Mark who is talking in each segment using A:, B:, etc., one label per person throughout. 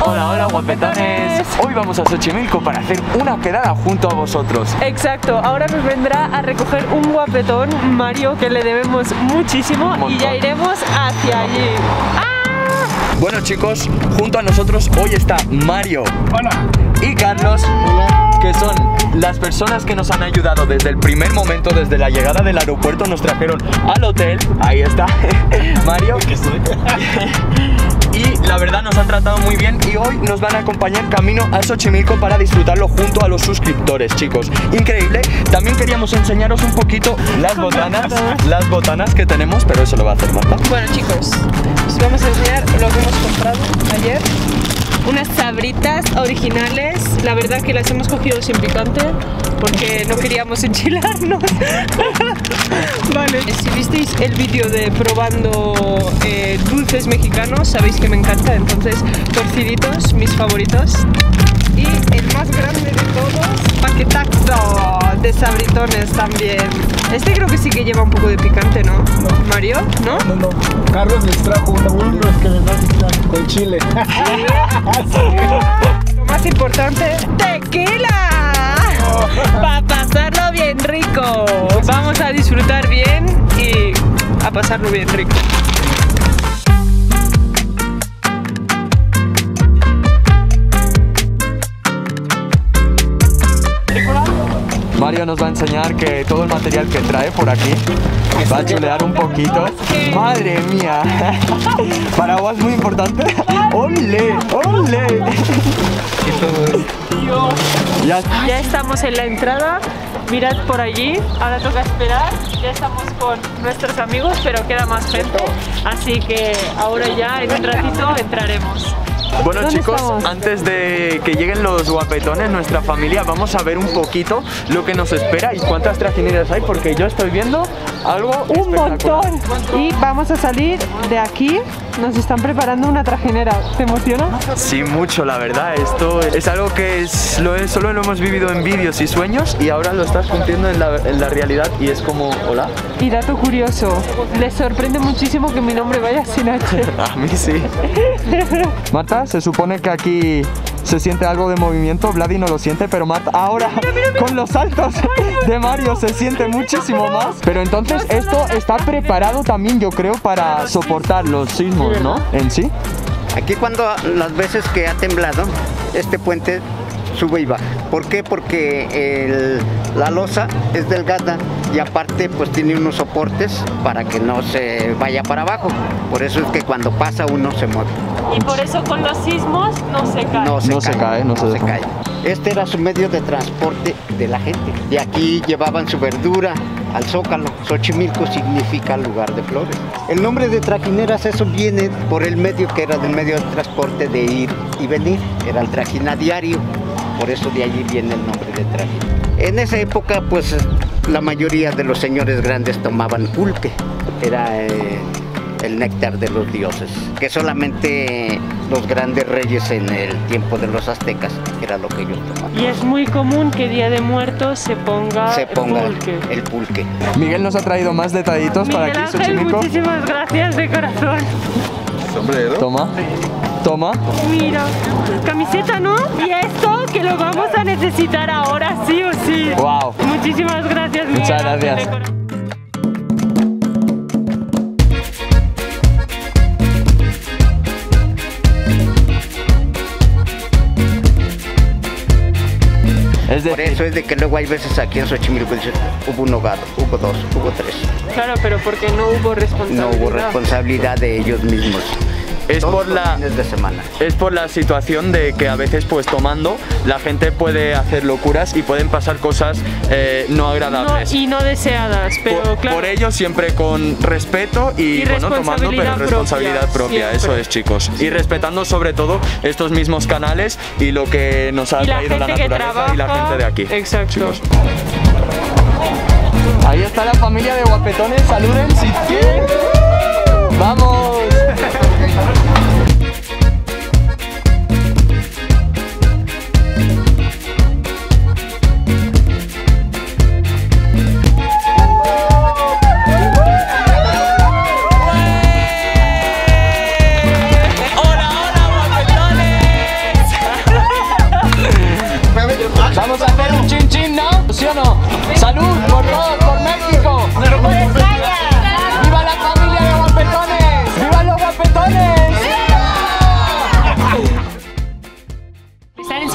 A: Hola, hola guapetones. Hoy vamos a Xochimilco para hacer una quedada junto a vosotros.
B: Exacto, ahora nos vendrá a recoger un guapetón, Mario, que le debemos muchísimo y ya iremos hacia allí.
A: Bueno chicos, junto a nosotros hoy está Mario.
C: Hola.
A: Y Carlos.
C: Hola.
A: Que son las personas que nos han ayudado desde el primer momento, desde la llegada del aeropuerto, nos trajeron al hotel. Ahí está Mario. Y la verdad nos han tratado muy bien y hoy nos van a acompañar camino a Xochimilco para disfrutarlo junto a los suscriptores, chicos. Increíble. También queríamos enseñaros un poquito las botanas que tenemos, pero eso lo va a hacer Marta.
B: Bueno chicos, os vamos a enseñar lo que hemos comprado ayer. Unas sabritas originales, la verdad que las hemos cogido sin picante porque no queríamos enchilarnos. Vale, si visteis el vídeo de probando dulces mexicanos, sabéis que me encanta, entonces torciditos, mis favoritos. Y el más grande de todos, paquetazo de sabritones también. Este creo que sí que lleva un poco de picante, ¿no?
C: No.
B: ¿Mario? ¿No?
C: No, no. Carlos les trajo unos que les va a picar con chile.
B: Lo más importante, ¡tequila! Para pasarlo bien rico. Vamos a disfrutar bien y a pasarlo bien rico.
A: Mario nos va a enseñar que todo el material que trae por aquí va a chulear un poquito. ¡Madre mía! Paraguas muy importante. ¡Ole! ¡Ole!
B: Ya estamos en la entrada. Mirad por allí. Ahora toca esperar. Ya estamos con nuestros amigos, pero queda más gente. Así que ahora ya en un ratito entraremos.
A: Bueno chicos, antes de que lleguen los guapetones, nuestra familia, vamos a ver un poquito lo que nos espera y cuántas trajineras hay, porque yo estoy viendo algo
B: un montón. Y vamos a salir de aquí. Nos están preparando una trajinera. ¿Te emociona?
A: Sí, mucho, la verdad. Esto es algo que solo lo hemos vivido en vídeos y sueños y ahora lo estás cumpliendo en la realidad y es como, hola.
B: Y dato curioso, les sorprende muchísimo que mi nombre vaya sin H.
A: A mí sí. Marta, se supone que aquí se siente algo de movimiento, Vladi no lo siente, pero Marta ahora con los saltos de Mario se siente muchísimo más. Pero entonces esto está preparado también, yo creo, para soportar los sismos, ¿no? En sí.
D: Aquí cuando las veces que ha temblado, este puente sube y baja. ¿Por qué? Porque la losa es delgada y aparte pues tiene unos soportes para que no se vaya para abajo. Por eso es que cuando pasa uno se mueve.
B: Y por eso con los sismos no se cae.
A: No se cae.
D: Este era su medio de transporte de la gente. De aquí llevaban su verdura al Zócalo. Xochimilco significa lugar de flores. El nombre de trajineras, eso viene por el medio que era del medio de transporte de ir y venir. Era el trajín diario. Por eso de allí viene el nombre de trajín. En esa época, pues, la mayoría de los señores grandes tomaban pulque. Era el néctar de los dioses, que solamente los grandes reyes en el tiempo de los aztecas era lo que ellos tomaban.
B: Y es muy común que Día de Muertos se ponga
D: el pulque.
A: Miguel nos ha traído más detallitos para aquí, Xochimilco.
B: Muchísimas gracias de corazón.
C: Sombrero.
A: Toma.
B: Mira, camiseta, ¿no? Y esto que lo vamos a necesitar ahora sí o sí.
A: Wow.
B: Muchísimas gracias, Miguel.
A: Muchas gracias.
D: Por eso es de que luego hay veces aquí en Xochimilco dicen, hubo un hogar, hubo dos, hubo tres.
B: Claro, pero porque no hubo responsabilidad.
D: No hubo responsabilidad de ellos mismos.
A: Es por
D: fines de semana.
A: Es por la situación de que a veces pues tomando la gente puede hacer locuras y pueden pasar cosas no agradables.
B: Y no deseadas, pero claro.
A: Por ello siempre con respeto y bueno, tomando, pero responsabilidad propia, eso es chicos. Y respetando sobre todo estos mismos canales y lo que nos ha traído la naturaleza y la gente de aquí.
B: Exacto.
A: Chicos. Ahí está la familia de guapetones, saluden si quieren. ¡Vamos!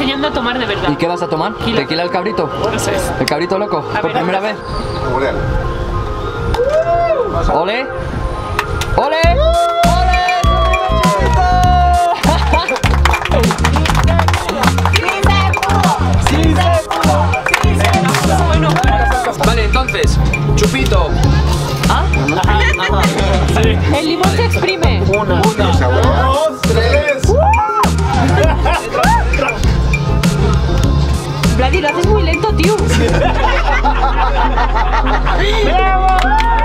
B: enseñando a tomar de verdad.
A: ¿Y qué vas a tomar? ¿Tequila al cabrito?
B: Eso es.
A: ¿El cabrito loco? ¿Por primera vez? ¡Ole! ¡Ole!
B: Bueno,
A: Vale, entonces, chupito. ¿Ah?
B: sí. El limón se exprime.
C: Una, dos, tres.
B: Vladi, lo haces muy lento, tío. ¡Bravo!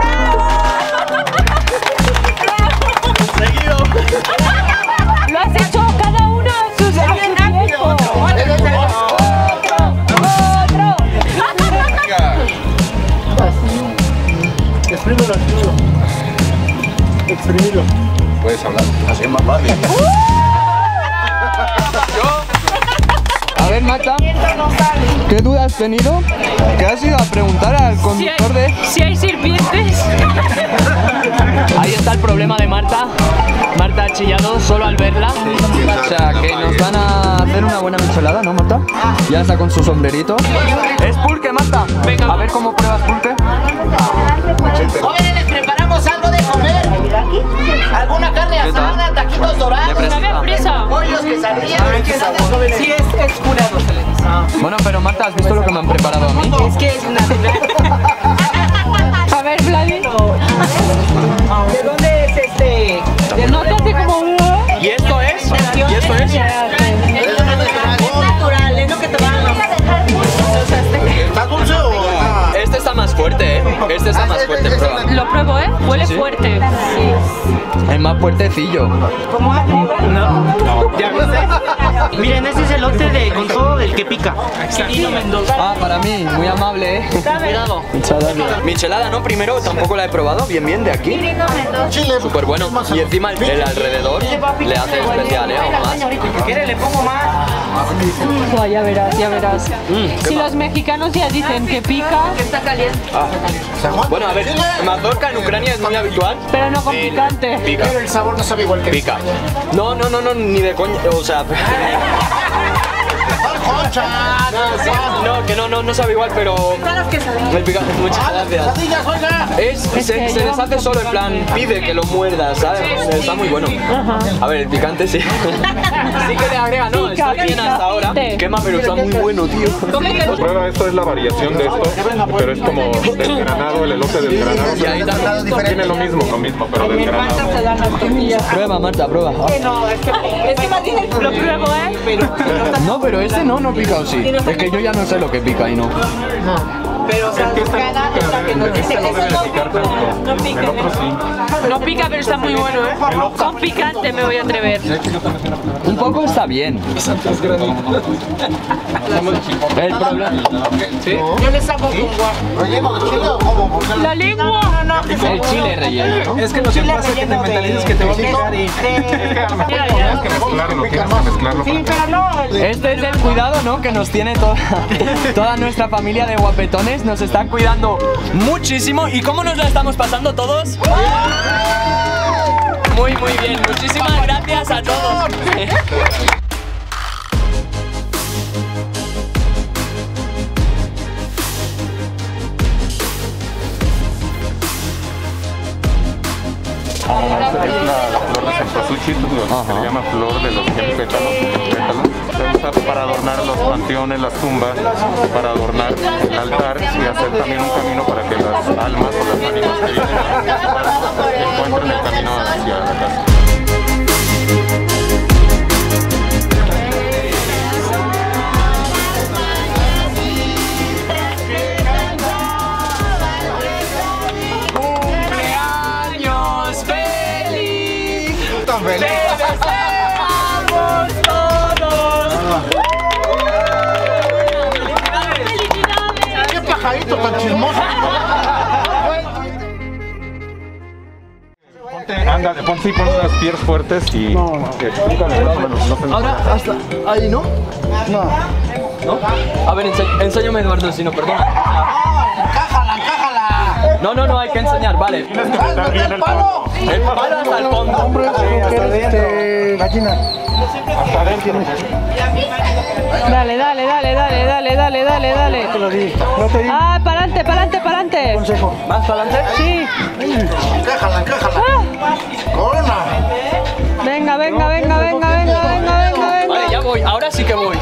A: Seguido.
B: Lo has hecho cada uno a su tiempo. Otro.
C: Exprímelo, exprímelo. Exprimilo.
E: Puedes hablar, así es más fácil.
A: A ver, Marta, ¿qué duda has tenido? ¿Qué has ido a preguntar al conductor de...?
B: Si hay serpientes.
A: Ahí está el problema de Marta. Marta ha chillado solo al verla. O sea, que nos van a hacer una buena michelada, ¿no, Marta? Ya está con su sombrerito. ¿Es pulque, Marta?
B: Venga.
A: A ver cómo pruebas pulque.
F: Jóvenes, les preparamos algo de comer. Alguna carne asada, taquitos dorados,
B: Sabe a fresa.
F: pollos, quesadillas.
G: Sí, es curado, se le dice.
A: Bueno, pero Marta, ¿has visto lo que me han preparado a mí?
G: Es que es natural.
B: A ver, Vladi.
G: ¿De dónde es este?
B: No te hace como...
A: ¿Y esto es? ¿Y esto es?
G: Es natural, es lo que te van a...
C: ¿Está dulce o está?
A: Este está más fuerte, ¿eh? Este está más fuerte, prueba.
B: Lo pruebo, ¿eh? Huele
A: ¿Sí?
B: fuerte.
A: Es más fuertecillo.
G: Miren, ese es el elote de con todo del que pica.
A: Ah, para mí, muy amable, ¿eh?
G: Cuidado.
A: Michelada, ¿no? Primero, tampoco la he probado. Bien, bien, de aquí.
C: Chile.
A: Súper bueno. Y encima el alrededor le hace especial, ¿eh? Aún más.
G: Si quieres le pongo más.
B: Buah, ya verás, ya verás. Si los mexicanos ya dicen que pica,
A: Bueno, a ver, mazorca en Ucrania es muy habitual.
B: pero no con picante.
A: Pica.
C: Pero el sabor no sabe igual que
A: Pica. No, ni de coña. O sea.
C: Concha.
A: No, que no sabe igual, pero. El picante, muchas gracias.
C: Quesadillas, oiga.
A: Se deshace solo en plan, pide que lo muerdas, ¿sabes? Está muy bueno. A ver, el picante sí. Sí que le agrega, no,
B: Pica,
A: estoy bien
B: pica.
A: hasta ahora. Quema, pero está muy bueno, tío.
E: Prueba, esto es la variación de esto, pero es como desgranado, el elote desgranado.
A: Y ahí también.
E: Tiene lo mismo, pero desgranado.
A: Prueba, Marta, prueba.
G: Es que más bien
B: Lo pruebo, ¿eh?
A: No, pero ese no pica, ¿o sí? Es que yo ya no sé lo que pica y no.
G: pero o sea, cada es la que nos dice
E: No debe de picar tanto.
G: no pica.
E: El otro sí.
B: No pica, pero está muy bueno, ¿eh? Con picante me voy a atrever.
A: Un poco está bien. El problema. ¿Sí?
G: Yo le saco con guapo.
C: ¿Relleno de chile o cómo? Porque
B: La lengua.
A: El chile relleno.
C: es que lo que pasa es que te mentalizas que te va a picar y...
E: Es que a lo mejor tienes que mezclarlo, tienes que mezclarlo.
G: Sí, pero no.
A: Este es el cuidado, ¿no? Que nos tiene toda nuestra familia de guapetones. Nos están cuidando muchísimo. ¿Y cómo nos la estamos pasando todos? Muy, muy bien. Muchísimas gracias a todos.
E: Esta es la flor de cempasúchil, se le llama flor de los 100 pétalos. Se usa para adornar los panteones, las tumbas, para adornar el altar y hacer también un camino para que las almas o las ánimas que vienen a encuentren el camino hacia la casa.
C: tan feliz. ¡Qué pajarito tan chismoso!
E: Ándale, pon las piernas fuertes y explícale más o menos.
A: Ahora hasta ahí, ¿no? No. A ver, enséñame, Eduardo, si no, perdona.
C: ¡Cájala!
A: No, hay que enseñar, vale.
E: Tienes que meter bien el palo.
A: El palo hasta el fondo.
C: Hombre, hasta adentro. Gallina.
E: Hasta
B: Dale, dale, dale, dale, dale, dale, dale, dale. Ah, para adelante, para adelante, para adelante.
C: Consejo.
A: ¿Más para adelante?
B: Sí.
C: Encájala. Corona.
B: Venga, venga, venga, venga, venga, venga, venga, venga.
A: Vale, ya voy, ahora sí que voy.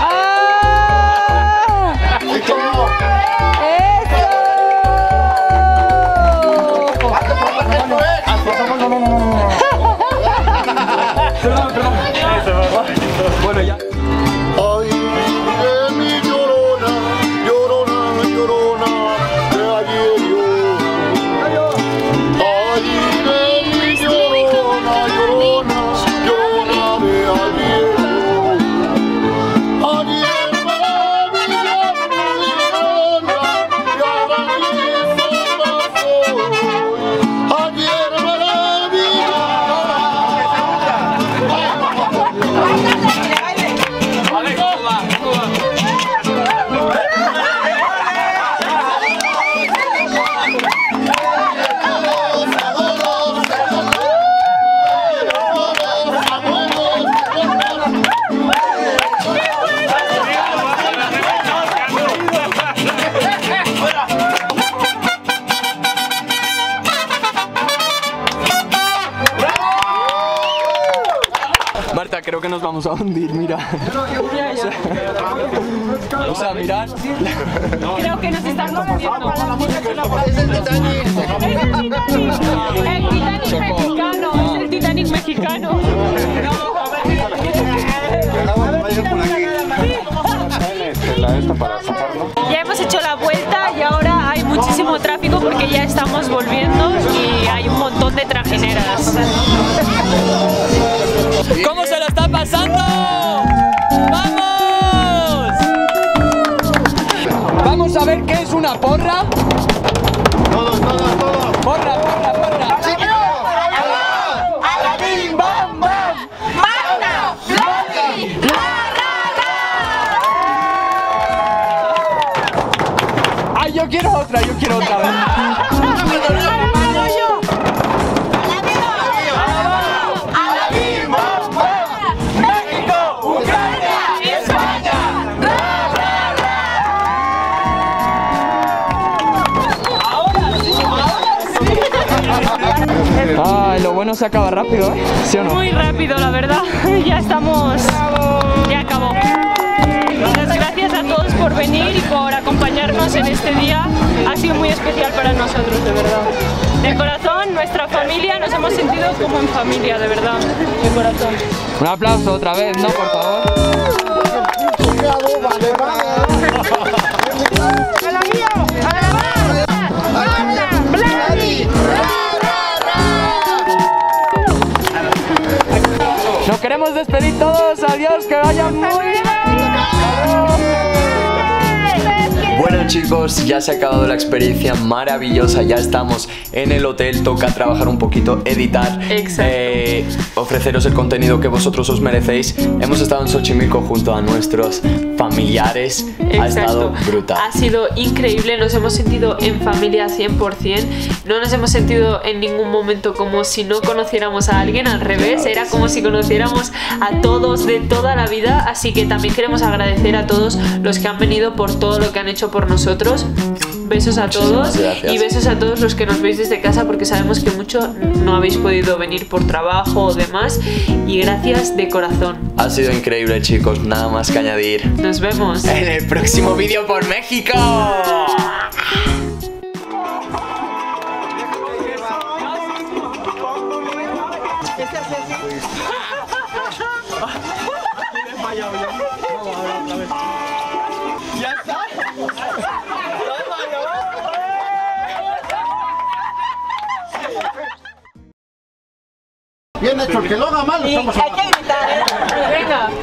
B: ¡Ah! ¡Eso!
A: Bueno, ya.
C: Ay, de mi llorona, llorona, llorona, de ayer yo. Ay, de mi llorona, llorona, llorona, de ayer yo. Ayer para mi llorona, y ahora mi sola soy. Ayer para mi
A: Marta, creo que nos vamos a hundir, mira. O sea, mirad.
B: Creo que nos estamos hundiendo. Es el Titanic mexicano. Es el Titanic mexicano. Ya hemos hecho la vuelta y ahora hay muchísimo tráfico porque ya estamos volviendo y hay un montón de trajineras.
A: ¿Cómo se lo está pasando? ¡Vamos! Vamos a ver qué es una porra.
C: Todos.
A: Porra, porra, porra.
F: ¡Alabim, bam, bam! ¡Marta! ¡Blondie!
A: ¡Ay, yo quiero otra! Ay, lo bueno se acaba rápido, ¿eh? ¿Sí o no?
B: Muy rápido, la verdad. Ya estamos. Ya acabó. Muchas gracias a todos por venir y por acompañarnos en este día. Ha sido muy especial para nosotros, de verdad. De corazón, nuestra familia, nos hemos sentido como en familia, de verdad. De corazón.
A: Un aplauso otra vez, ¿no? Por favor. Nos queremos despedir todos. Adiós, que vayan muy bien. Bueno chicos, ya se ha acabado la experiencia maravillosa, ya estamos en el hotel, toca trabajar un poquito, editar, ofreceros el contenido que vosotros os merecéis. Hemos estado en Xochimilco junto a nuestros familiares.
B: Exacto.
A: Ha estado brutal.
B: Ha sido increíble, nos hemos sentido en familia 100%. No nos hemos sentido en ningún momento como si no conociéramos a alguien, al revés, era como si conociéramos a todos de toda la vida. Así que también queremos agradecer a todos los que han venido por todo lo que han hecho por nosotros. Besos a todos y besos a todos los que nos veis desde casa, porque sabemos que mucho no habéis podido venir por trabajo o demás, y gracias de corazón.
A: Ha sido increíble chicos, nada más que añadir.
B: Nos vemos
A: en el próximo vídeo por México.
C: Bien hecho, el que lo haga mal, estamos
B: hay que gritar. Venga.